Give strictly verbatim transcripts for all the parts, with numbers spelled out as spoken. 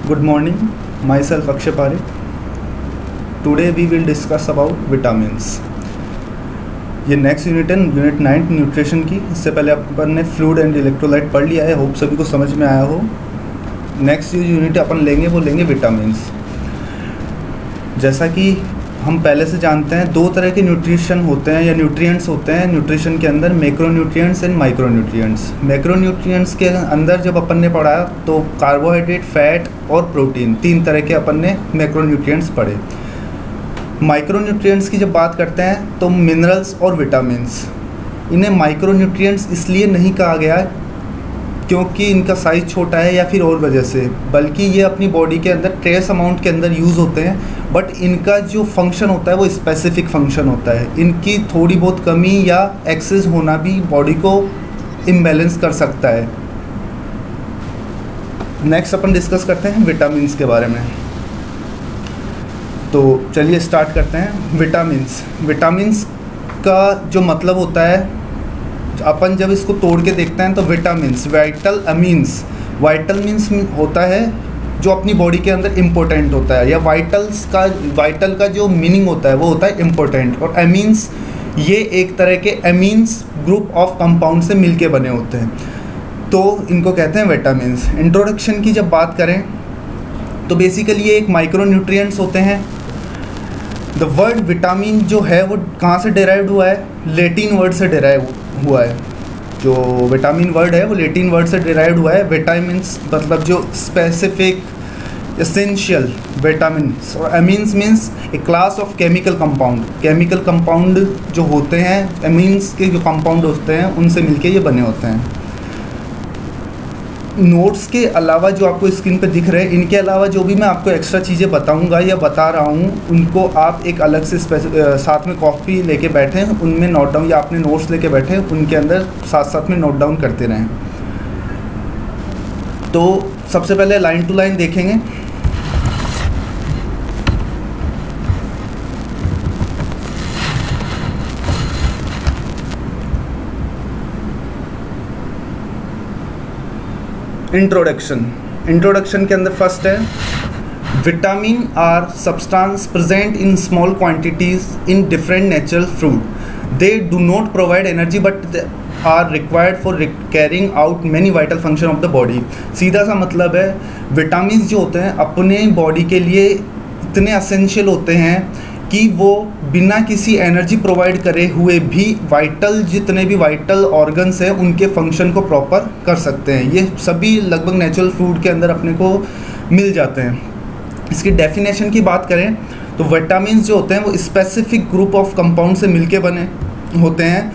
Good morning, myself Akshay Parekh. Today we will discuss about vitamins. ये next unit है unit nine nutrition की. इससे पहले अपन ने फ्लूइड एंड इलेक्ट्रोलाइट पढ़ लिया है. होप सभी को समझ में आया हो. नेक्स्ट जो यूनिट अपन लेंगे वो लेंगे विटामिन्स. जैसा कि हम पहले से जानते हैं दो तरह के न्यूट्रिशन होते हैं या न्यूट्रिएंट्स होते हैं न्यूट्रिशन के अंदर, मैक्रोन्यूट्रिएंट्स एंड माइक्रोन्यूट्रिएंट्स. मैक्रोन्यूट्रिएंट्स के अंदर जब अपन ने पढ़ा तो कार्बोहाइड्रेट, फैट और प्रोटीन, तीन तरह के अपन ने मैक्रोन्यूट्रिएंट्स पढ़े. माइक्रोन्यूट्रिएंट्स की जब बात करते हैं तो मिनरल्स और विटामिन्स, इन्हें माइक्रोन्यूट्रिएंट्स इसलिए नहीं कहा गया क्योंकि इनका साइज़ छोटा है या फिर और वजह से, बल्कि ये अपनी बॉडी के अंदर ट्रेस अमाउंट के अंदर यूज़ होते हैं. बट इनका जो फंक्शन होता है वो स्पेसिफिक फंक्शन होता है. इनकी थोड़ी बहुत कमी या एक्सेस होना भी बॉडी को इम्बैलेंस कर सकता है. नेक्स्ट अपन डिस्कस करते हैं विटामिन्स के बारे में. तो चलिए स्टार्ट करते हैं. विटामिन्स विटामिन्स का जो मतलब होता है, अपन जब इसको तोड़ के देखते हैं तो vitamins vital amines, vital means होता है जो अपनी बॉडी के अंदर इम्पोर्टेंट होता है, या वाइटल्स का वाइटल का जो मीनिंग होता है वो होता है इम्पोर्टेंट. और अमीन्स ये एक तरह के अमीन्स ग्रुप ऑफ कंपाउंड से मिलके बने होते हैं, तो इनको कहते हैं विटामिन्स. इंट्रोडक्शन की जब बात करें तो बेसिकली ये एक माइक्रोन्यूट्रिएंट्स होते हैं. द वर्ड विटामिन जो है वो कहाँ से डिराइव्ड हुआ है? लेटिन वर्ड से डिराइव हुआ है. जो विटामिन वर्ड है वो लेटिन वर्ड से डिराइव्ड हुआ है. विटामिन्स मतलब जो स्पेसिफिक, एसेंशियल विटामिन्स. और amines means a class of chemical compound. Chemical compound जो होते हैं, अमीन्स के जो कंपाउंड होते हैं उनसे मिलके ये बने होते हैं. नोट्स के अलावा जो आपको स्क्रीन पे दिख रहे हैं, इनके अलावा जो भी मैं आपको एक्स्ट्रा चीज़ें बताऊंगा या बता रहा हूँ, उनको आप एक अलग से साथ में कॉपी लेके बैठें, उनमें नोट डाउन, या आपने नोट्स लेके बैठे उनके अंदर साथ साथ में नोट डाउन करते रहें. तो सबसे पहले लाइन टू लाइन देखेंगे. इंट्रोडक्शन. इंट्रोडक्शन के अंदर फर्स्ट है, vitamin are substance present in small quantities in different natural fruit. They do not provide energy but are required for carrying out many vital function of the body. सीधा सा मतलब है, vitamin जो होते हैं अपने बॉडी के लिए इतने असेंशियल होते हैं कि वो बिना किसी एनर्जी प्रोवाइड करे हुए भी वाइटल, जितने भी वाइटल ऑर्गन्स हैं उनके फंक्शन को प्रॉपर कर सकते हैं. ये सभी लगभग नेचुरल फूड के अंदर अपने को मिल जाते हैं. इसकी डेफिनेशन की बात करें तो विटामिन्स जो होते हैं वो स्पेसिफिक ग्रुप ऑफ कंपाउंड से मिलके बने होते हैं.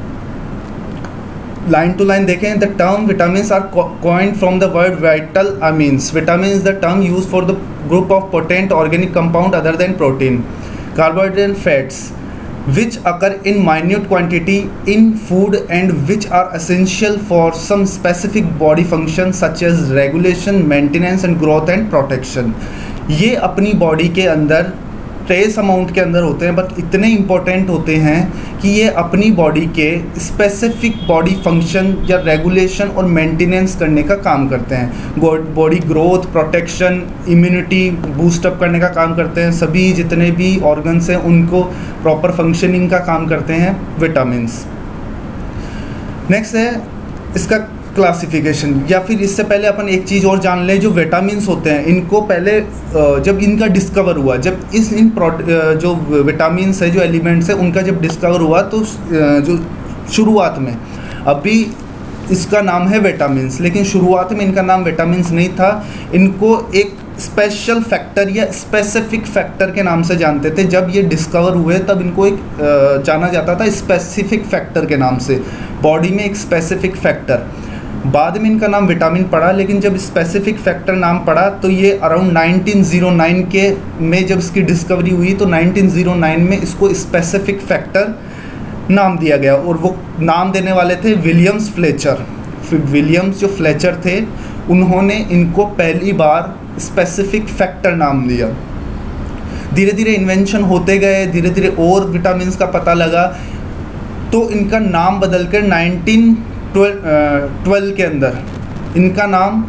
लाइन टू लाइन देखें. The term vitamins are coined from the word vital amines. Vitamin is the term use for the group of potent organic compound other than protein, carbohydrates and fats which occur in minute quantity in food and which are essential for some specific body functions such as regulation, maintenance and growth and protection. ये अपनी body के अंदर trace amount के अंदर होते हैं, but इतने important होते हैं कि ये अपनी बॉडी के स्पेसिफिक बॉडी फंक्शन या रेगुलेशन और मेंटेनेंस करने का काम करते हैं. Body growth, protection, immunity boost up करने का काम करते हैं. सभी जितने भी ऑर्गन्स हैं उनको प्रॉपर फंक्शनिंग का काम करते हैं विटामिन्स. नेक्स्ट है इसका क्लासिफिकेशन. या फिर इससे पहले अपन एक चीज़ और जान लें, जो विटामिन्स होते हैं इनको पहले जब इनका डिस्कवर हुआ, जब इस इन जो विटामिन्स है, जो एलिमेंट्स है, उनका जब डिस्कवर हुआ तो जो शुरुआत में, अभी इसका नाम है विटामिन्स, लेकिन शुरुआत में इनका नाम विटामिन्स नहीं था. इनको एक स्पेशल फैक्टर या स्पेसिफिक फैक्टर के नाम से जानते थे. जब ये डिस्कवर हुए तब इनको एक जाना जाता था स्पेसिफिक फैक्टर के नाम से. बॉडी में एक स्पेसिफिक फैक्टर, बाद में इनका नाम विटामिन पड़ा, लेकिन जब स्पेसिफिक फैक्टर नाम पड़ा तो ये अराउंड नाइनटीन ओ नाइन के में जब इसकी डिस्कवरी हुई तो नाइनटीन ओ नाइन में इसको स्पेसिफिक फैक्टर नाम दिया गया. और वो नाम देने वाले थे विलियम्स फ्लेचर. विलियम्स जो फ्लेचर थे उन्होंने इनको पहली बार स्पेसिफिक फैक्टर नाम दिया. धीरे धीरे इन्वेंशन होते गए, धीरे धीरे और विटामिन्स का पता लगा, तो इनका नाम बदलकर नाइनटीन ट्वेल्व के अंदर इनका नाम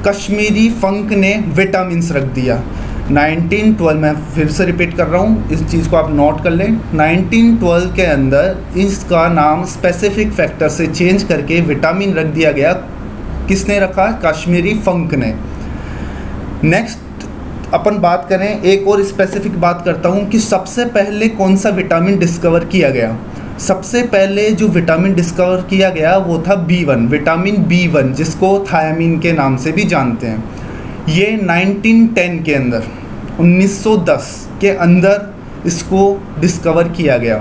कश्मीरी फंक ने विटामिन्स रख दिया। नाइनटीन ट्वेल्व में फिर से रिपीट कर रहा हूँ, इस चीज़ को आप नोट कर लें। नाइनटीन ट्वेल्व के अंदर इसका नाम स्पेसिफिक फैक्टर से चेंज करके विटामिन रख दिया गया। किसने रखा? कश्मीरी फंक ने। नेक्स्ट अपन बात करें, एक और स्पेसिफिक बात करता हूँ कि सबसे पहले कौन सा विटामिन डिस्कवर किया गया। सबसे पहले जो विटामिन डिस्कवर किया गया वो था B one, vitamin B one, जिसको थायामीन के नाम से भी जानते हैं। ये नाइनटीन टेन के अंदर, उन्नीस सौ दस के अंदर इसको डिस्कवर किया गया।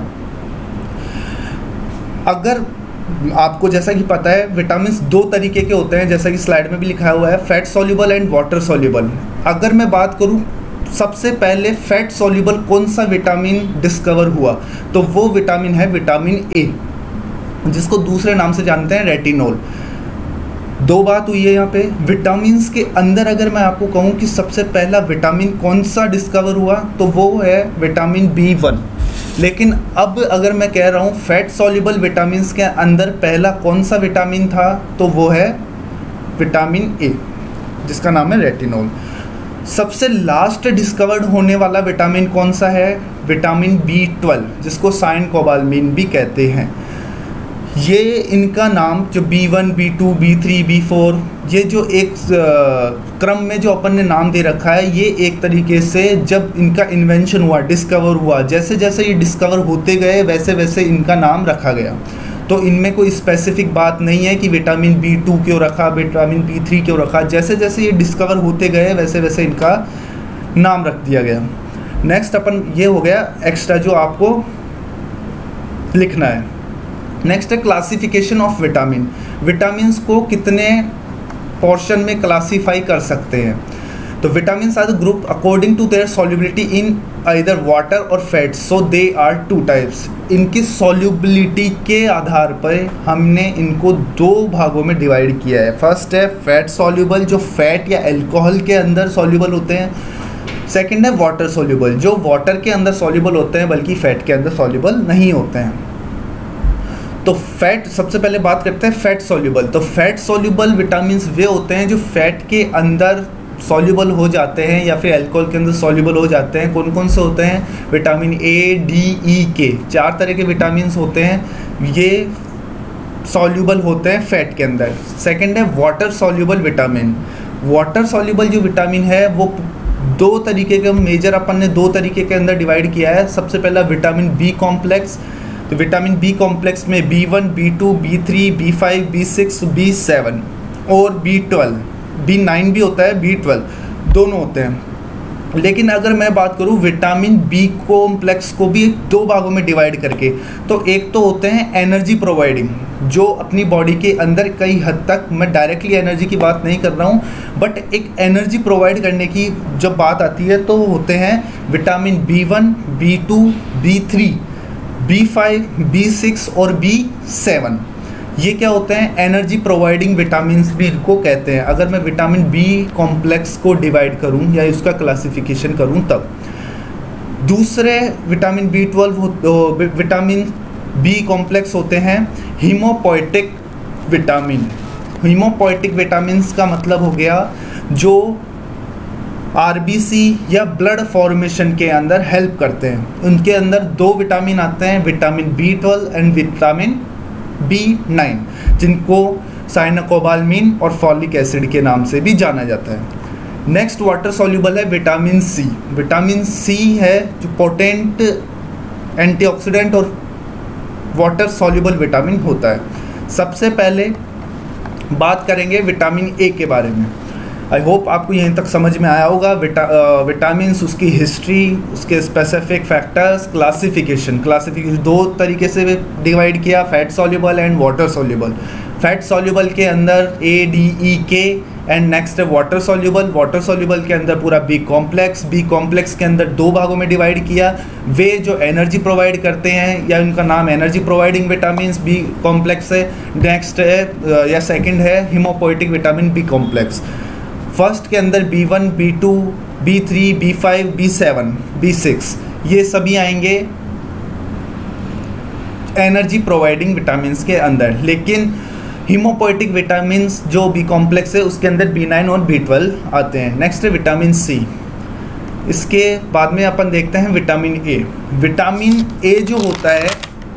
अगर आपको जैसा कि पता है विटामिन्स दो तरीके के होते हैं, जैसा कि स्लाइड में भी लिखा हुआ है, fat soluble and water soluble. अगर मैं बात करूं सबसे पहले फैट सॉल्युबल कौन सा विटामिन डिस्कवर हुआ, तो वो विटामिन है विटामिन ए, जिसको दूसरे नाम से जानते हैं रेटिनॉल। दो बात हुई है यहाँ पे। विटामिन्स के अंदर अगर मैं आपको कहूँ कि सबसे पहला विटामिन कौन सा डिस्कवर हुआ, तो वो है विटामिन बी वन। लेकिन अब अगर मैं कह रहा हूँ फैट सॉल्युबल विटामिन्स के अंदर पहला कौन सा विटामिन था, तो वो है विटामिन ए, जिसका नाम है रेटिनॉल। सबसे लास्ट डिस्कवर्ड होने वाला विटामिन कौन सा है? विटामिन बी ट्वेल्व, जिसको साइनकोबालमिन भी कहते हैं। ये इनका नाम जो B one, B two, B three, B four, ये जो एक क्रम में जो अपन ने नाम दे रखा है, ये एक तरीके से जब इनका इन्वेंशन हुआ, डिस्कवर हुआ, जैसे जैसे ये डिस्कवर होते गए वैसे वैसे इनका नाम रखा गया। तो इनमें कोई स्पेसिफिक बात नहीं है कि विटामिन बी टू क्यों रखा, विटामिन बी थ्री क्यों रखा। जैसे जैसे ये डिस्कवर होते गए वैसे वैसे इनका नाम रख दिया गया। नेक्स्ट अपन ये हो गया एक्स्ट्रा जो आपको लिखना है। नेक्स्ट है क्लासिफिकेशन ऑफ विटामिन। विटामिन्स को कितने पोर्शन में क्लासीफाई कर सकते हैं? तो vitamins are the group according to their solubility in either water or fats, so they are two types. इनकी सॉल्युबिलिटी के आधार पर हमने इनको दो भागों में डिवाइड किया है। फर्स्ट है फैट सॉल्युबल, जो फैट या अल्कोहल के अंदर सॉल्युबल होते हैं। सेकेंड है वाटर सॉल्युबल, जो वाटर के अंदर सॉल्युबल होते हैं बल्कि फैट के अंदर सॉल्युबल नहीं होते हैं। तो फैट, सबसे पहले बात करते हैं फैट सॉल्युबल। तो फैट सॉल्युबल विटामिन्स वे होते हैं जो फैट के अंदर सॉल्युबल हो जाते हैं या फिर अल्कोहल के अंदर सॉल्युबल हो जाते हैं। कौन कौन से होते हैं? विटामिन ए, डी, ई, के, चार तरह के विटामिन्स होते हैं, ये सॉल्युबल होते हैं फैट के अंदर। सेकंड है water soluble vitamin. Water soluble जो विटामिन है वो दो तरीके के, मेजर अपन ने दो तरीके के अंदर डिवाइड किया है। सबसे पहला विटामिन बी कॉम्प्लेक्स। तो विटामिन बी कॉम्प्लेक्स में B one, B two, B three, B five, B six, B seven और बी ट्वेल्व, बी नाइन भी होता है, बी ट्वेल्व दोनों होते हैं। लेकिन अगर मैं बात करूं विटामिन बी कॉम्प्लेक्स को भी दो भागों में डिवाइड करके, तो एक तो होते हैं एनर्जी प्रोवाइडिंग, जो अपनी बॉडी के अंदर कई हद तक, मैं डायरेक्टली एनर्जी की बात नहीं कर रहा हूं, बट एक एनर्जी प्रोवाइड करने की जब बात आती है तो होते हैं vitamin B one, B two, B three, B five, B six और बी सेवन। ये क्या होते हैं? एनर्जी प्रोवाइडिंग विटामिन्स भी इनको कहते हैं। अगर मैं विटामिन बी कॉम्प्लेक्स को डिवाइड करूं या इसका क्लासिफिकेशन करूं तब। दूसरे vitamin B twelve, vitamin B complex होते हैं हीमोपोएटिक विटामिन। हीमोपोएटिक विटामिन्स का मतलब हो गया जो आरबीसी या ब्लड फॉर्मेशन के अंदर हेल्प करते हैं। उनके अंदर दो विटामिन आते हैं, vitamin B twelve and vitamin B nine, जिनको साइनकोबालमिन और फॉलिक एसिड के नाम से भी जाना जाता है। नेक्स्ट वाटर सॉल्युबल है विटामिन सी। विटामिन सी है जो पोटेंट एंटीऑक्सीडेंट और वाटर सॉल्युबल विटामिन होता है। सबसे पहले बात करेंगे विटामिन ए के बारे में। आई होप आपको यहीं तक समझ में आया होगा। विटा विटामिन्स, उसकी हिस्ट्री, उसके स्पेसिफिक फैक्टर्स, क्लासिफिकेशन। क्लासिफिकेशन दो तरीके से डिवाइड किया, fat soluble and water soluble. Fat soluble के अंदर A, D, E, K and next है वाटर सॉल्युबल। वाटर सॉल्युबल के अंदर पूरा बी कॉम्प्लेक्स। बी कॉम्प्लेक्स के अंदर दो भागों में डिवाइड किया, वे जो एनर्जी प्रोवाइड करते हैं या उनका नाम energy providing vitamins B complex है। नेक्स्ट है या सेकंड है haemopoietic vitamin B complex. First के अंदर B one, B two, B three, B five, B seven, B six, ये सभी आएंगे एनर्जी प्रोवाइडिंग विटामिन्स के अंदर। लेकिन हीमोपोएटिक विटामिन जो बी कॉम्प्लेक्स है उसके अंदर बी नाइन और बी ट्वेल्व आते हैं। नेक्स्ट है विटामिन सी। इसके बाद में अपन देखते हैं विटामिन ए। विटामिन ए जो होता है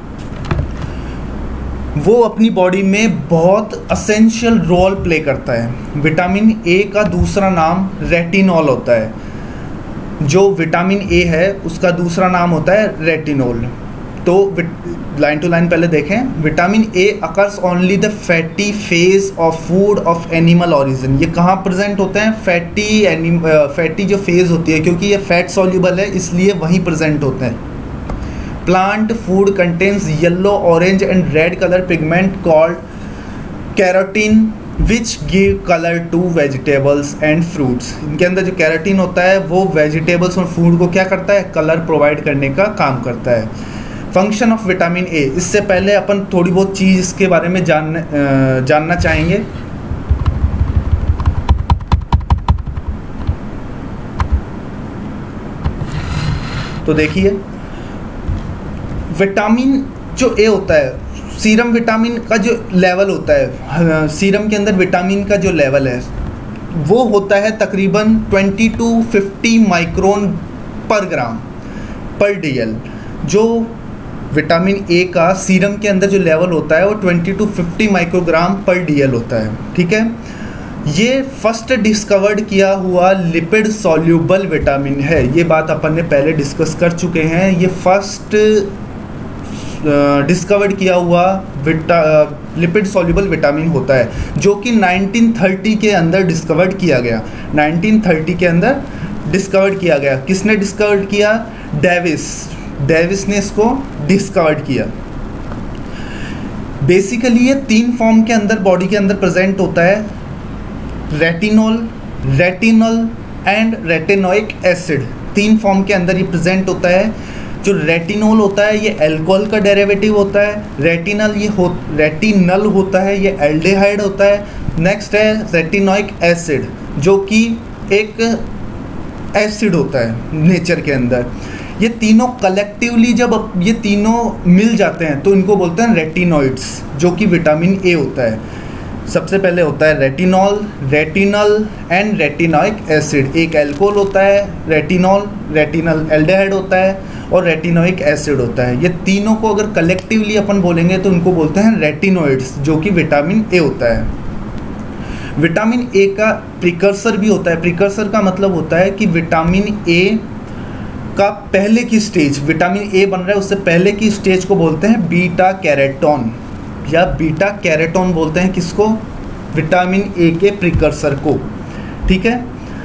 वो अपनी बॉडी में बहुत असेंशियल रोल प्ले करता है। विटामिन ए का दूसरा नाम रेटिनॉल होता है। जो विटामिन ए है उसका दूसरा नाम होता है रेटिनॉल। तो लाइन टू लाइन पहले देखें। Vitamin A occurs only the fatty phase of food of animal origin. ये कहाँ प्रेजेंट होते हैं? फैटी एनिम फैटी जो फेज होती है, क्योंकि ये फैट सॉल्युबल है इसलिए वहीं प्रेजेंट होते हैं। Plant food contains yellow, orange and red colour pigment called carotene which give colour to vegetables and fruits. इनके अंदर जो कैरोटीन होता है वो वेजिटेबल्स और फूड को क्या करता है? कलर प्रोवाइड करने का काम करता है। Function of vitamin A. इससे पहले अपन थोड़ी बहुत चीज़ इसके बारे में जानने जानना चाहेंगे। तो देखिए, विटामिन जो ए होता है, सीरम विटामिन का जो लेवल होता है, सीरम के अंदर विटामिन का जो लेवल है वो होता है तकरीबन ट्वेंटी टू फिफ्टी माइक्रोन पर ग्राम पर डीएल। जो विटामिन ए का सीरम के अंदर जो लेवल होता है वो twenty to fifty microgram per DL होता है। ठीक है, ये फर्स्ट डिस्कवर्ड किया हुआ लिपिड सॉल्यूबल विटामिन है। ये बात अपन ने पहले डिस्कस कर चुके हैं। ये फर्स्ट डिस्कवर्ड किया हुआ विटा लिपिड सॉल्यूबल विटामिन होता है, जो कि नाइनटीन थर्टी के अंदर डिस्कवर्ड किया गया। नाइनटीन थर्टी के अंदर डिस्कवर्ड किया गया। किसने डिस्कवर्ड किया? डेविस डेविस ने इसको डिस्कवर्ड किया। बेसिकली ये तीन फॉर्म के अंदर बॉडी के अंदर प्रेजेंट होता है, retinol, retinol and retinoic acid. तीन फॉर्म के अंदर ये प्रेजेंट होता है। जो रेटिनॉल होता है ये अल्कोहल का डेरिवेटिव होता है। रेटिनल ये हो रेटिनल होता है, ये एल्डिहाइड होता है। नेक्स्ट है रेटिनोइक एसिड, जो कि एक एसिड होता है नेचर के अंदर। ये तीनों कलेक्टिवली जब ये तीनों मिल जाते हैं तो इनको बोलते हैं रेटिनॉइड्स, जो कि विटामिन ए होता है। सबसे पहले होता है retinol, retinal and retinoic acid. एक अल्कोहल होता है रेटिनॉल, रेटिनल एल्डिहाइड होता है और रेटिनोइक एसिड होता है। ये तीनों को अगर कलेक्टिवली अपन बोलेंगे तो इनको बोलते हैं रेटिनॉइड्स, जो कि विटामिन ए होता है। विटामिन ए का प्रिकर्सर भी होता है। प्रिकर्सर का मतलब होता है कि विटामिन ए का पहले की स्टेज, विटामिन ए बन रहा है उससे पहले की स्टेज को बोलते हैं बीटा कैरोटीन, या बीटा कैरोटीन बोलते हैं किसको? विटामिन ए के प्रिकर्सर को। ठीक है,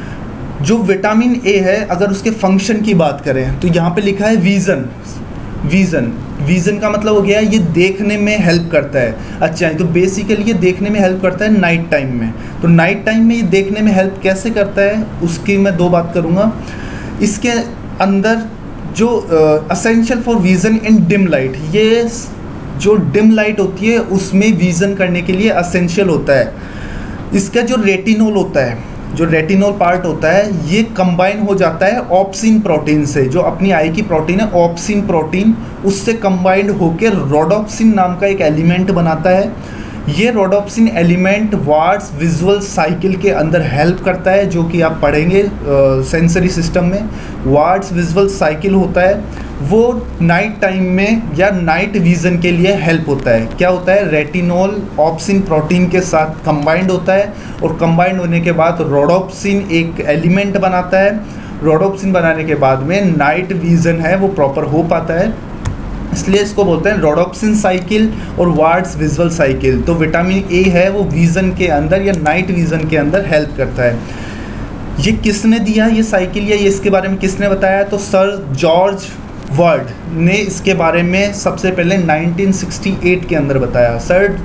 जो विटामिन ए है अगर उसके फंक्शन की बात करें तो यहाँ पे लिखा है विजन। विजन विजन का मतलब हो गया ये देखने में हेल्प करता है। अच्छा, तो बेसिकली ये देखने में हेल्प करता है नाइट टाइम में। तो नाइट टाइम में ये देखने में हेल्प कैसे करता है उसकी मैं दो बात करूँगा। इसके अंदर जो essential for vision in dim light, ये जो डिम लाइट होती है उसमें विजन करने के लिए असेंशियल होता है। इसका जो रेटिनॉल होता है, जो रेटिनॉल पार्ट होता है ये कंबाइन हो जाता है ऑप्सिन प्रोटीन से। जो अपनी आई की प्रोटीन है ऑप्सिन प्रोटीन, उससे कंबाइंड होकर रोडोप्सिन नाम का एक एलिमेंट बनाता है। ये rhodopsin element Wald's visual cycle के अंदर हेल्प करता है, जो कि आप पढ़ेंगे सेंसरी सिस्टम में। वार्ड्स विजुअल साइकिल होता है, वो नाइट टाइम में या नाइट विजन के लिए हेल्प होता है। क्या होता है? रेटिनॉल ऑप्सिन प्रोटीन के साथ कंबाइंड होता है और कंबाइंड होने के बाद रोडोप्सिन एक एलिमेंट बनाता है। रोडोप्सिन बनाने के बाद में नाइट विजन है वो प्रॉपर हो पाता है, इसलिए इसको बोलते हैं रोडोप्सिन साइकिल और वार्ड्स विजुअल साइकिल। तो विटामिन ए है वो विजन के अंदर या नाइट विजन के अंदर हेल्प करता है। ये किसने दिया ये साइकिल, या ये इसके बारे में किसने बताया? तो सर जॉर्ज वर्ड ने इसके बारे में सबसे पहले नाइनटीन सिक्सटी एट के अंदर बताया। सर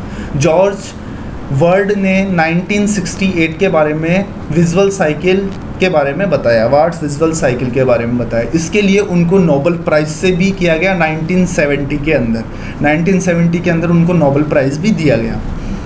जॉर्ज वर्ड ने नाइनटीन सिक्सटी एट के बारे में विजुअल साइकिल के बारे में बताया, वार्ड्स विजुअल साइकिल के बारे में बताया। इसके लिए उनको नोबेल प्राइज़ से भी किया गया नाइनटीन सेवेंटी के अंदर। नाइनटीन सेवेंटी के अंदर उनको नोबेल प्राइज़ भी दिया गया।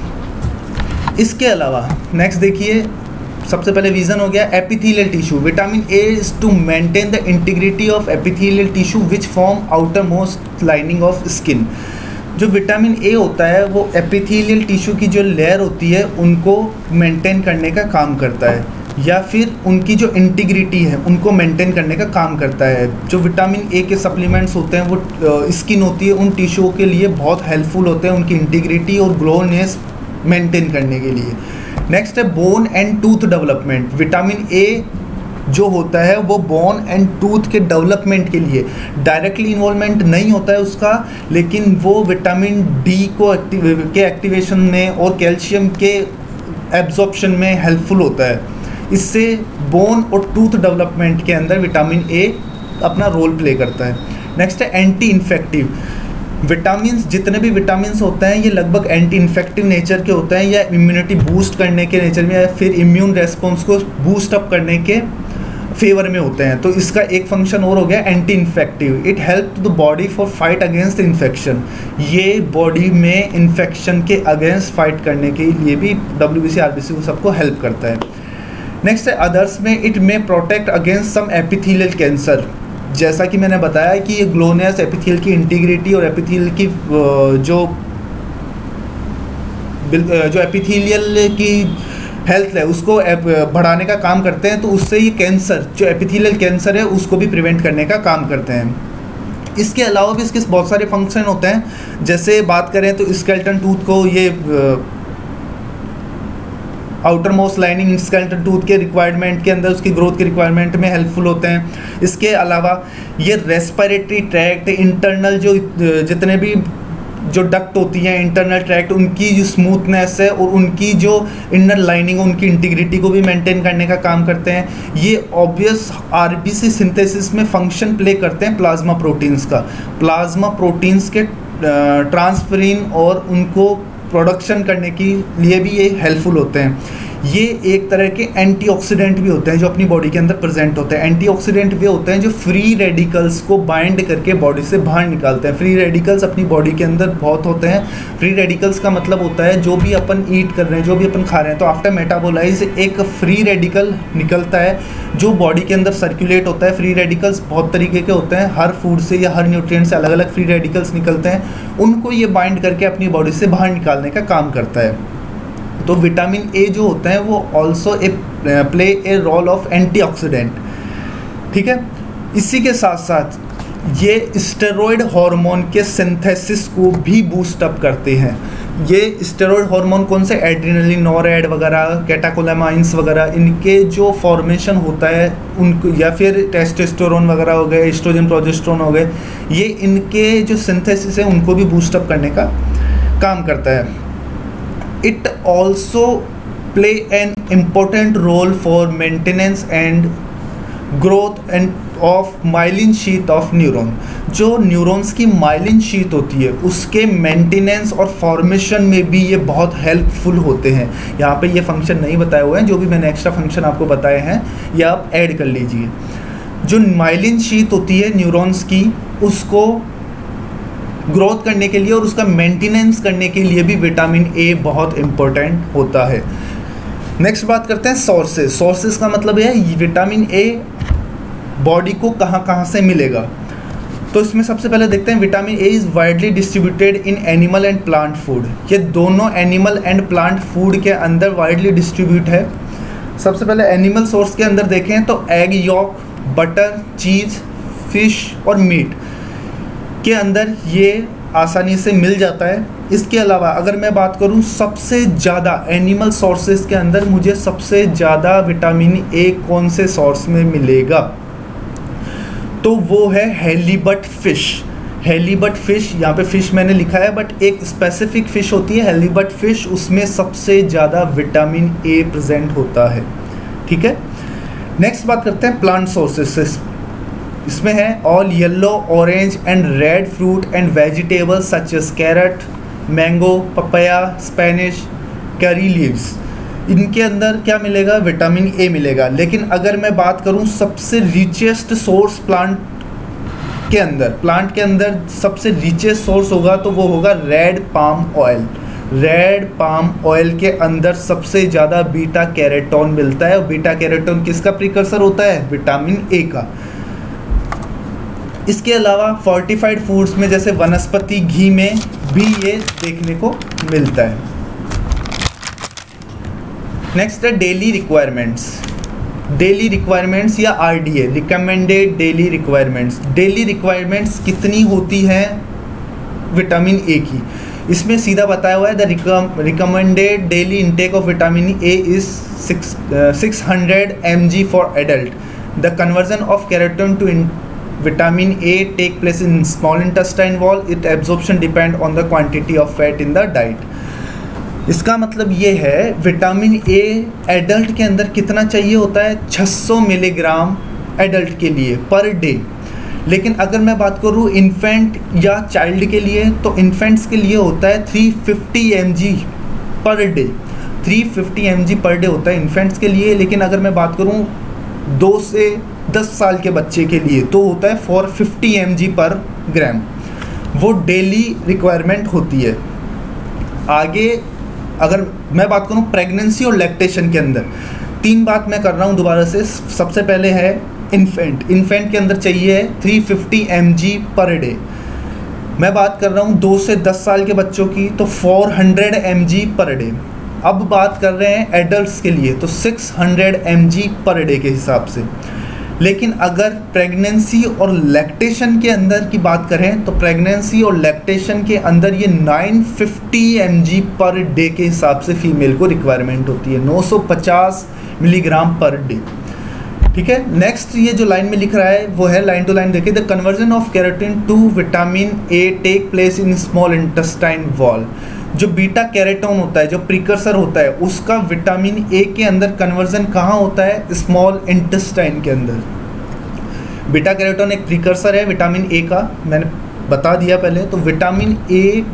इसके अलावा नेक्स्ट देखिए, सबसे पहले विजन हो गया epithelial tissue. Vitamin A is to maintain the integrity of epithelial tissue which form outer most lining of skin. जो विटामिन ए होता है वो एपिथेलियल टिश्यू की जो लेयर होती है उनको मेंटेन करने का काम करता है, या फिर उनकी जो इंटीग्रिटी है उनको मेंटेन करने का काम करता है। जो विटामिन ए के सप्लीमेंट्स होते हैं वो स्किन होती है उन टिश्यू के लिए बहुत हेल्पफुल होते हैं, उनकी इंटीग्रिटी और ग्लोनेस मेंटेन करने के लिए। नेक्स्ट है bone and tooth development. Vitamin A जो होता है वो बोन एंड टूथ के डेवलपमेंट के लिए डायरेक्टली इन्वॉल्वमेंट नहीं होता है उसका, लेकिन वो विटामिन डी को एक्टिव के एक्टिवेशन में और कैल्शियम के एब्जॉर्प्शन में हेल्पफुल होता है। इससे बोन और टूथ डेवलपमेंट के अंदर विटामिन ए अपना रोल प्ले करता है। नेक्स्ट है एंटी इन्फेक्टिव। विटामिन जितने भी विटामिन होते हैं ये लगभग एंटी इन्फेक्टिव नेचर के होते हैं, या इम्यूनिटी बूस्ट करने के नेचर में, या फिर इम्यून रेस्पॉन्स को बूस्ट अप करने के फेवर में होते हैं। तो इसका एक फंक्शन और हो गया anti infective. It help the body for fight against infection. ये बॉडी में इन्फेक्शन के अगेंस्ट फाइट करने के लिए भी डब्ल्यूबीसी आरबीसी को सबको हेल्प करता है। नेक्स्ट है अदर्स में it may protect against some epithelial cancer. जैसा कि मैंने बताया कि ये ग्लोनेस एपिथेलियल की इंटीग्रिटी और एपिथेलियल की जो जो एपिथेलियल की हेल्थ है उसको बढ़ाने का काम करते हैं, तो उससे ये कैंसर जो एपिथेलियल कैंसर है उसको भी प्रिवेंट करने का काम करते हैं। इसके अलावा भी इसके बहुत सारे फंक्शन होते हैं, जैसे बात करें तो स्केलेटन टूथ को ये outer most lining skeleton tooth के रिक्वायरमेंट के अंदर उसकी ग्रोथ के रिक्वायरमेंट में हेल्पफुल होते हैं। इसके अलावा ये रेस्पिरेटरी ट्रैक्ट, इंटरनल जो जितने भी जो डक्ट होती हैं इंटरनल ट्रैक्ट, उनकी जो स्मूथनेस है और उनकी जो इनर लाइनिंग उनकी इंटीग्रिटी को भी मेंटेन करने का काम करते हैं। ये ऑब्वियस आरबीसी सिंथेसिस में फंक्शन प्ले करते हैं प्लाज्मा प्रोटीन्स का। प्लाज्मा प्रोटीन्स के ट्रांसफरिन और उनको प्रोडक्शन करने के लिए भी ये हेल्पफुल होते हैं। ये एक तरह के एंटीऑक्सीडेंट भी होते हैं जो अपनी बॉडी के अंदर प्रेजेंट होते हैं। एंटीऑक्सीडेंट वे होते हैं जो फ्री रेडिकल्स को बाइंड करके बॉडी से बाहर निकालते हैं। फ्री रेडिकल्स अपनी बॉडी के अंदर बहुत होते हैं। फ्री रेडिकल्स का मतलब होता है जो भी अपन ईट कर रहे हैं, जो भी अपन खा रहे हैं, तो आफ्टर मेटाबोलाइज एक फ्री रेडिकल निकलता है जो बॉडी के अंदर सर्कुलेट होता है। फ्री रेडिकल्स बहुत तरीके के होते हैं, हर फूड से या हर न्यूट्रिएंट से अलग अलग फ्री रेडिकल्स निकलते हैं, उनको ये बाइंड करके अपनी बॉडी से बाहर निकालने का काम करता है। तो विटामिन ए जो होता है वो also a play a role of antioxidant. ठीक है, इसी के साथ साथ ये स्टेरॉयड हार्मोन के सिंथेसिस को भी बूस्ट अप करते हैं। ये स्टेरॉयड हार्मोन कौन से, एड्रेनलिन, नॉरएड वगैरह, कैटाकोलामाइंस वगैरह, इनके जो फॉर्मेशन होता है उनको, या फिर टेस्टोस्टेरोन वगैरह हो गए, एस्ट्रोजन, प्रोजेस्टेरोन हो गए, ये इनके जो सिंथेसिस है उनको भी बूस्ट अप करने का काम करता है। It also play an important role for maintenance and growth and of myelin sheath of neuron। जो न्यूरॉन्स की माइलिन शीथ होती है उसके मेंटेनेंस और फॉर्मेशन में भी ये बहुत हेल्पफुल होते हैं। यहाँ पे ये फंक्शन नहीं बताए हुए हैं, जो भी मैंने एक्स्ट्रा फंक्शन आपको बताए हैं ये आप ऐड कर लीजिए। जो माइलिन शीथ होती है न्यूरॉन्स की, उसको ग्रोथ करने के लिए और उसका मेंटेनेंस करने के लिए भी विटामिन ए बहुत इम्पोर्टेंट होता है। नेक्स्ट बात करते हैं सोर्सेज। सोर्सेज का मतलब है विटामिन ए बॉडी को कहाँ कहाँ से मिलेगा। तो इसमें सबसे पहले देखते हैं vitamin A is widely distributed in animal and plant food. ये दोनों एनिमल एंड प्लांट फूड के अंदर वाइडली डिस्ट्रीब्यूट है। सबसे पहले एनिमल सोर्स के अंदर देखें तो egg yolk, butter, cheese, fish और मीट के अंदर ये आसानी से मिल जाता है। इसके अलावा अगर मैं बात करूं सबसे ज़्यादा एनिमल सोर्सेज के अंदर मुझे सबसे ज़्यादा विटामिन ए कौन से सोर्स में मिलेगा, तो वो है हेलीबट फिश। हेलीबट फिश, यहाँ पे फिश मैंने लिखा है बट एक स्पेसिफिक फ़िश होती है हेलीबट फिश, उसमें सबसे ज़्यादा विटामिन ए प्रेजेंट होता है। ठीक है, नेक्स्ट बात करते हैं प्लांट सोर्सेज। इसमें है all yellow, orange and red fruit and vegetables such as carrot, mango, papaya, spinach, curry leaves. इनके अंदर क्या मिलेगा, विटामिन ए मिलेगा। लेकिन अगर मैं बात करूं सबसे रिचेस्ट सोर्स प्लांट के अंदर, प्लांट के अंदर सबसे रिचेस्ट सोर्स होगा तो वो होगा red palm oil. Red palm oil के अंदर सबसे ज़्यादा बीटा कैरोटीन मिलता है, और बीटा कैरोटीन किसका प्रिकर्सर होता है, विटामिन ए का। इसके अलावा फोर्टिफाइड फूड्स में जैसे वनस्पति घी में भी ये देखने को मिलता है। नेक्स्ट है डेली रिक्वायरमेंट्स। डेली रिक्वायरमेंट्स या R D A, recommended daily requirements. Daily requirements कितनी होती हैं विटामिन ए की? इसमें सीधा बताया हुआ है the recommended daily intake of vitamin A is six hundred M G for adult. The conversion of carotene to vitamin A take place in small intestine wall. It absorption depend on the quantity of fat in the diet. इसका मतलब ये है vitamin ए adult के अंदर कितना चाहिए होता है, छह सौ मिलीग्राम एडल्ट के लिए पर डे। लेकिन अगर मैं बात करूँ इन्फेंट या चाइल्ड के लिए, तो इन्फेंट्स के लिए होता है तीन सौ पचास एम जी पर डे। तीन सौ पचास एम जी पर डे होता है इन्फेंट्स के लिए। लेकिन अगर मैं बात करूँ दो से दस साल के बच्चे के लिए तो होता है चार सौ पचास एम जी पर ग्राम। वो डेली रिक्वायरमेंट होती है। आगे अगर मैं बात करूं प्रेगनेंसी और लैक्टेशन के अंदर, तीन बात मैं कर रहा हूं दोबारा से। सबसे पहले है इन्फेंट। इन्फेंट के अंदर चाहिए तीन सौ पचास एम जी पर डे। मैं बात कर रहा हूं दो से दस साल के बच्चों की तो चार सौ एम जी पर डे। अब बात कर रहे हैं एडल्ट्स के लिए तो छह सौ एम जी पर डे के हिसाब से। लेकिन अगर प्रेगनेंसी और लैक्टेशन के अंदर की बात करें तो प्रेगनेंसी और लैक्टेशन के अंदर ये नौ सौ पचास एम जी पर डे के हिसाब से फीमेल को रिक्वायरमेंट होती है, नौ सौ पचास मिलीग्राम पर डे। ठीक है। नेक्स्ट ये जो लाइन में लिख रहा है वो है लाइन टू लाइन देखिए, the conversion of carotene to vitamin A take place in small intestine wall. जो बीटा कैरोटीन होता है, जो प्रीकर्सर होता है, उसका विटामिन ए के अंदर कन्वर्जन कहाँ होता है, स्मॉल इंटेस्टाइन के अंदर। बीटा कैरोटीन एक प्रीकर्सर है विटामिन ए का, मैंने बता दिया पहले। तो विटामिन ए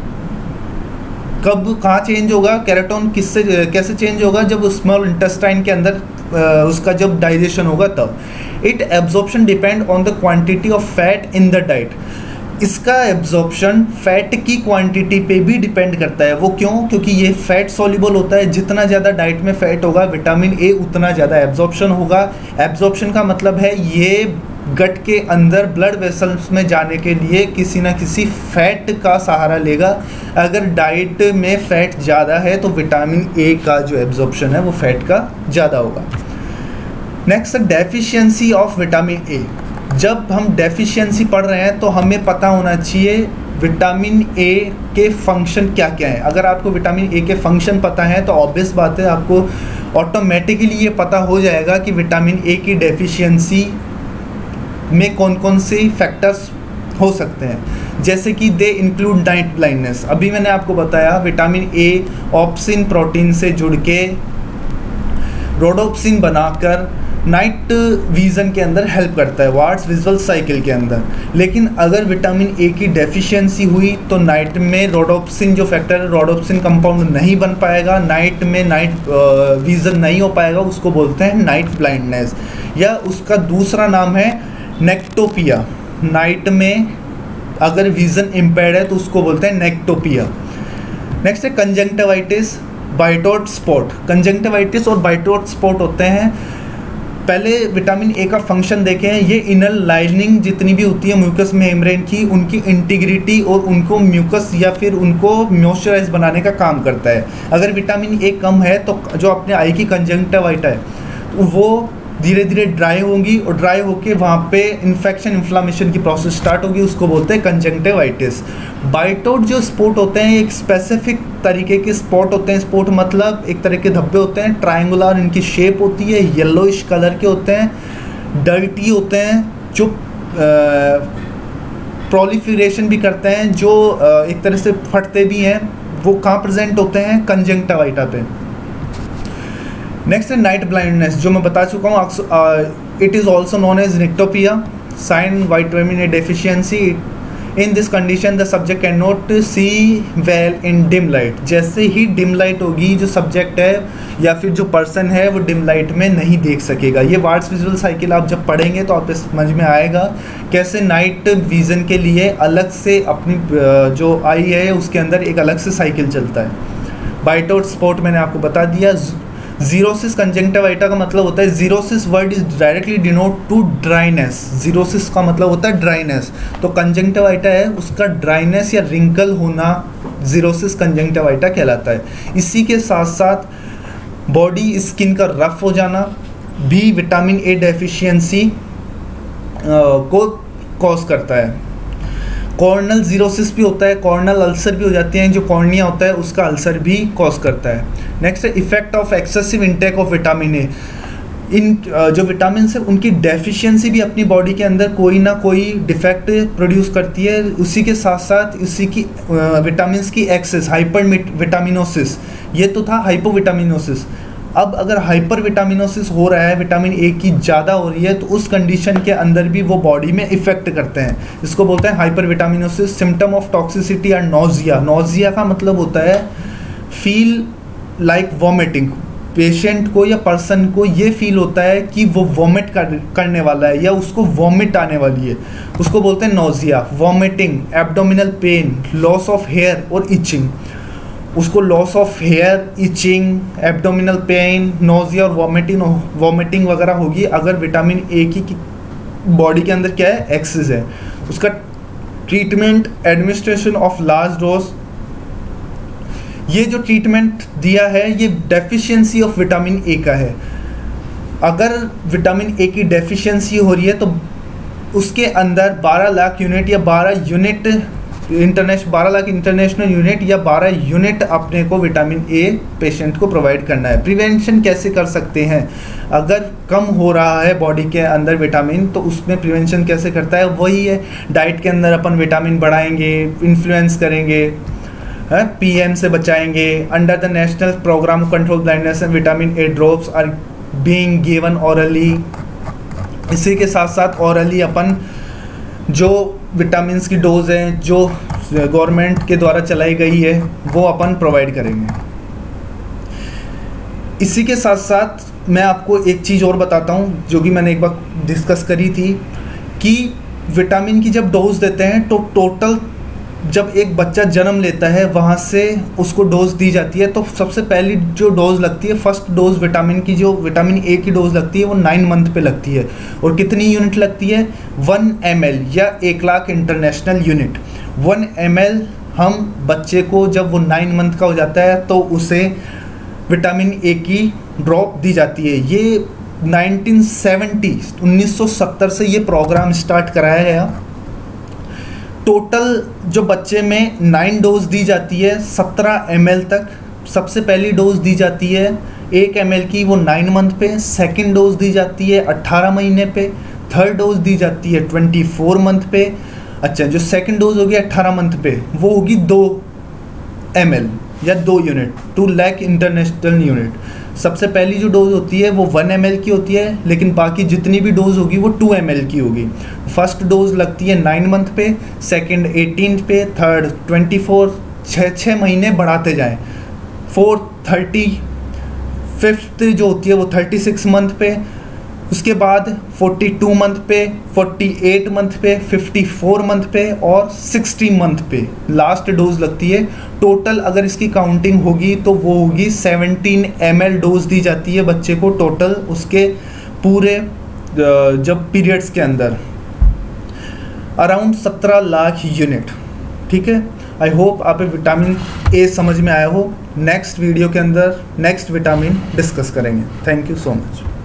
कब कहाँ चेंज होगा, कैरोटीन किससे कैसे चेंज होगा, जब स्मॉल इंटेस्टाइन के अंदर उसका जब डाइजेशन होगा तब। It absorption depend on the quantity of fat in the diet. इसका एब्जॉर्प्शन फैट की क्वांटिटी पे भी डिपेंड करता है। वो क्यों? क्योंकि ये फैट सॉल्युबल होता है। जितना ज़्यादा डाइट में फैट होगा विटामिन ए उतना ज़्यादा एब्जॉर्प्शन होगा। एब्जॉर्प्शन का मतलब है ये गट के अंदर ब्लड वेसल्स में जाने के लिए किसी ना किसी फैट का सहारा लेगा। अगर डाइट में फैट ज़्यादा है तो विटामिन ए का जो एब्जॉर्प्शन है वो फैट का ज़्यादा होगा। Next, deficiency of vitamin A. जब हम डेफिशिएंसी पढ़ रहे हैं तो हमें पता होना चाहिए विटामिन ए के फंक्शन क्या क्या है। अगर आपको विटामिन ए के फंक्शन पता है तो ऑब्वियस बात है आपको ऑटोमेटिकली ये पता हो जाएगा कि विटामिन ए की डेफिशिएंसी में कौन कौन से फैक्टर्स हो सकते हैं। जैसे कि दे इंक्लूड नाइट ब्लाइंडनेस। अभी मैंने आपको बताया विटामिन ए ऑप्सिन प्रोटीन से जुड़ के रोडोप्सिन बनाकर नाइट विज़न के अंदर हेल्प करता है, वार्ड्स विजुअल साइकिल के अंदर। लेकिन अगर विटामिन ए की डेफिशिएंसी हुई तो नाइट में रोडोप्सिन जो फैक्टर है, रोडोप्सिन कंपाउंड नहीं बन पाएगा, नाइट में नाइट विज़न नहीं हो पाएगा, उसको बोलते हैं नाइट ब्लाइंडनेस। या उसका दूसरा नाम है नेक्टोपिया। नाइट में अगर विज़न इम्पेयर्ड है तो उसको बोलते हैं नेक्टोपिया। नेक्स्ट है कंजंक्टिवाइटिस, बाइटोट स्पॉट। कंजंक्टिवाइटिस और बाइटोट स्पॉट होते हैं। पहले विटामिन ए का फंक्शन देखें। ये इनर लाइनिंग जितनी भी होती है म्यूकस मेम्ब्रेन की, उनकी इंटीग्रिटी और उनको म्यूकस या फिर उनको मॉइस्चराइज बनाने का काम करता है। अगर विटामिन ए कम है तो जो अपने आई की कंजंक्टिवाइटा है वो धीरे धीरे ड्राई होंगी और ड्राई होके वहाँ पे इन्फेक्शन इन्फ्लामेशन की प्रोसेस स्टार्ट होगी, उसको बोलते हैं कंजंक्टिवाइटिस। बाइटोट जो स्पॉट होते हैं एक स्पेसिफिक तरीके के स्पॉट होते हैं। स्पॉट मतलब एक तरह के धब्बे होते हैं, ट्रायंगुलर इनकी शेप होती है, येलोइश कलर के होते हैं, डर्टी होते हैं, जो प्रोलिफरेशन भी करते हैं, जो आ, एक तरह से फटते भी हैं। वो कहाँ प्रेजेंट होते हैं, कंजंक्टिवाइटा पे। नेक्स्ट है नाइट ब्लाइंडनेस, जो मैं बता चुका हूँ। It is also known as nyctalopia, sign vitamin A deficiency. In this condition the subject can not see well in dim light. जैसे ही डिम लाइट होगी जो सब्जेक्ट है या फिर जो पर्सन है वो डिम लाइट में नहीं देख सकेगा। ये वार्ड्स विजुअल साइकिल आप जब पढ़ेंगे तो आप समझ में आएगा कैसे नाइट विज़न के लिए अलग से अपनी जो आई है उसके अंदर एक अलग से साइकिल चलता है। बाइटोट स्पॉट मैंने आपको बता दिया। जीरोसिस कंजंक्टिविटा का मतलब होता है, xerosis word is directly denote to dryness, xerosis का मतलब होता है ड्राइनेस, तो कंजंक्टिविटा है उसका ड्राइनेस या रिंकल होना जीरोसिस कंजंक्टिविटा कहलाता है। इसी के साथ साथ बॉडी स्किन का रफ हो जाना भी विटामिन ए डेफिशिएंसी को कॉज करता है। कॉर्नल जीरोसिस भी होता है, कॉर्नल अल्सर भी हो जाती हैं, जो कॉर्निया होता है उसका अल्सर भी कॉज करता है। नेक्स्ट है effect of excessive intake of vitamin A, इन जो विटामिन है उनकी डेफिशिएंसी भी अपनी बॉडी के अंदर कोई ना कोई डिफेक्ट प्रोड्यूस करती है। उसी के साथ साथ उसी की विटामिन की एक्सेस, हाइपर विटामिनोसिस, ये तो था हाइपोविटामिनोसिस। अब अगर हाइपर विटामिनोसिस हो रहा है, विटामिन ए की ज़्यादा हो रही है, तो उस कंडीशन के अंदर भी वो बॉडी में इफेक्ट करते हैं। इसको बोलते हैं hypervitaminosis. Symptom of toxicity और नोजिया, नोजिया का मतलब होता है फील लाइक वॉमिटिंग, पेशेंट को या पर्सन को ये फील होता है कि वो वॉमिट कर, करने वाला है या उसको वॉमिट आने वाली है, उसको बोलते हैं nausea. Vomiting, abdominal pain, loss of hair और इचिंग, उसको loss of hair, itching, abdominal pain, nausea और वॉमिटिंग वॉमिटिंग वगैरह होगी अगर विटामिन ए की, की बॉडी के अंदर क्या है, एक्सेस है। उसका treatment, administration of large dose, ये जो ट्रीटमेंट दिया है ये डेफिशिएंसी ऑफ विटामिन ए का है। अगर विटामिन ए की डेफिशिएंसी हो रही है तो उसके अंदर बारह लाख यूनिट या बारह यूनिट इंटरनेशनल बारह लाख इंटरनेशनल यूनिट या बारह यूनिट अपने को विटामिन ए पेशेंट को प्रोवाइड करना है। प्रिवेंशन कैसे कर सकते हैं, अगर कम हो रहा है बॉडी के अंदर विटामिन तो उसमें प्रिवेंशन कैसे करता है, वही है डाइट के अंदर अपन विटामिन बढ़ाएंगे, इन्फ्लुएंस करेंगे, है पीएम से बचाएंगे। Under the national programme control blindness and vitamin A drops are being given orally. इसी के साथ साथ ऑरली अपन जो विटामिन की डोज है जो गवर्नमेंट के द्वारा चलाई गई है वो अपन प्रोवाइड करेंगे। इसी के साथ साथ मैं आपको एक चीज़ और बताता हूँ जो कि मैंने एक बार डिस्कस करी थी कि विटामिन की जब डोज देते हैं तो टोटल जब एक बच्चा जन्म लेता है वहाँ से उसको डोज दी जाती है, तो सबसे पहली जो डोज लगती है, फर्स्ट डोज विटामिन की, जो विटामिन ए की डोज लगती है वो नाइन मंथ पे लगती है। और कितनी यूनिट लगती है, वन एम एल या एक lakh international unit. One M L हम बच्चे को जब वो नाइन मंथ का हो जाता है तो उसे विटामिन ए की ड्रॉप दी जाती है। ये नाइनटीन सेवेंटी उन्नीस सौ सत्तर से ये प्रोग्राम स्टार्ट कराया गया। टोटल जो बच्चे में नाइन डोज दी जाती है सत्रह एम एल तक। सबसे पहली डोज दी जाती है एक एम एल की, वो नाइन मंथ पे। सेकंड डोज दी जाती है अट्ठारह महीने पे। थर्ड डोज दी जाती है ट्वेंटी फोर मंथ पे। अच्छा, जो सेकंड डोज होगी अट्ठारह मंथ पे वो होगी दो एम एल या दो unit, two lakh international unit. सबसे पहली जो डोज होती है वो वन एम एल की होती है, लेकिन बाकी जितनी भी डोज होगी वो टू एम एल की होगी। फर्स्ट डोज लगती है नाइन मंथ पे, सेकंड एटीन पे, थर्ड ट्वेंटी फोर, छः छः महीने बढ़ाते जाएं। फोर्थ थर्टी, फिफ्थ जो होती है वो थर्टी सिक्स मंथ पे, उसके बाद फोर्टी टू मंथ पे, फोर्टी एट मंथ पे, फिफ्टी फोर मंथ पे और सिक्सटी मंथ पे लास्ट डोज लगती है। टोटल अगर इसकी काउंटिंग होगी तो वो होगी सेवनटीन एम एल डोज दी जाती है बच्चे को टोटल उसके पूरे जब पीरियड्स के अंदर, अराउंड सत्रह लाख यूनिट। ठीक है, आई होप आप विटामिन ए समझ में आया हो। नेक्स्ट वीडियो के अंदर नेक्स्ट विटामिन डिस्कस करेंगे। Thank you so much.